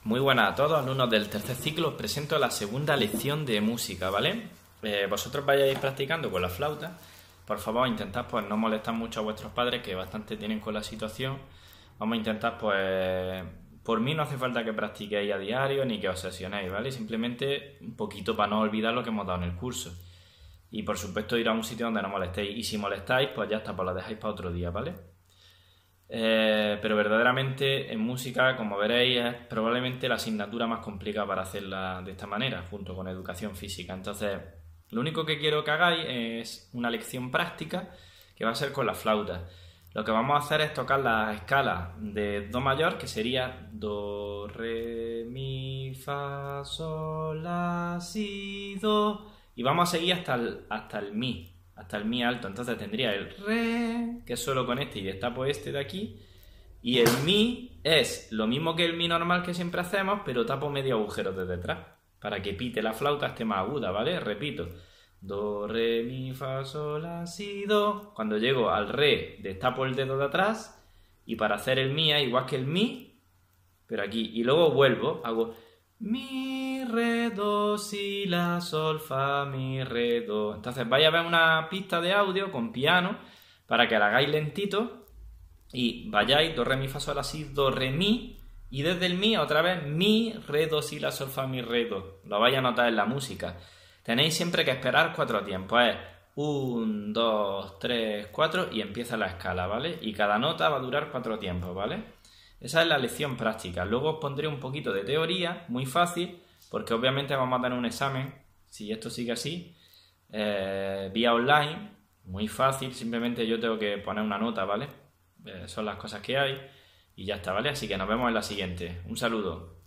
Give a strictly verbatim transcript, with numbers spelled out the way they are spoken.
Muy buenas a todos, alumnos del tercer ciclo. Os presento la segunda lección de música, ¿vale? Eh, vosotros vayáis practicando con la flauta. Por favor, intentad pues no molestar mucho a vuestros padres, que bastante tienen con la situación. Vamos a intentar, pues... Por mí no hace falta que practiquéis a diario ni que os obsesionéis, ¿vale? Simplemente un poquito para no olvidar lo que hemos dado en el curso. Y por supuesto ir a un sitio donde no molestéis. Y si molestáis, pues ya está, pues lo dejáis para otro día, ¿vale? Eh, pero verdaderamente en música, como veréis, es probablemente la asignatura más complicada para hacerla de esta manera, junto con educación física. Entonces, lo único que quiero que hagáis es una lección práctica que va a ser con la flauta. Lo que vamos a hacer es tocar la escala de Do mayor, que sería Do, Re, Mi, Fa, Sol, La, Si, Do, y vamos a seguir hasta el, hasta el Mi, hasta el Mi alto. Entonces tendría el Re, que es solo con este y destapo este de aquí, y el Mi es lo mismo que el Mi normal que siempre hacemos, pero tapo medio agujero de detrás, para que pite la flauta esté más aguda, ¿vale? Repito. Do, Re, Mi, Fa, Sol, La, Si, Do. Cuando llego al Re, destapo el dedo de atrás. Y para hacer el Mi, igual que el Mi, pero aquí. Y luego vuelvo, hago Mi, Re, Do, Si, La, Sol, Fa, Mi, Re, Do. Entonces vais a ver una pista de audio con piano para que la hagáis lentito. Y vayáis Do, Re, Mi, Fa, Sol, La, Si, Do, Re, Mi. Y desde el Mi otra vez Mi, Re, Do, Si, La, Sol, Fa, Mi, Re, Do. Lo vais a notar en la música. Tenéis siempre que esperar cuatro tiempos, es uno, dos, tres, cuatro y empieza la escala, ¿vale? Y cada nota va a durar cuatro tiempos, ¿vale? Esa es la lección práctica. Luego os pondré un poquito de teoría, muy fácil, porque obviamente vamos a tener un examen, si esto sigue así, eh, vía online, muy fácil, simplemente yo tengo que poner una nota, ¿vale? Eh, son las cosas que hay y ya está, ¿vale? Así que nos vemos en la siguiente. Un saludo.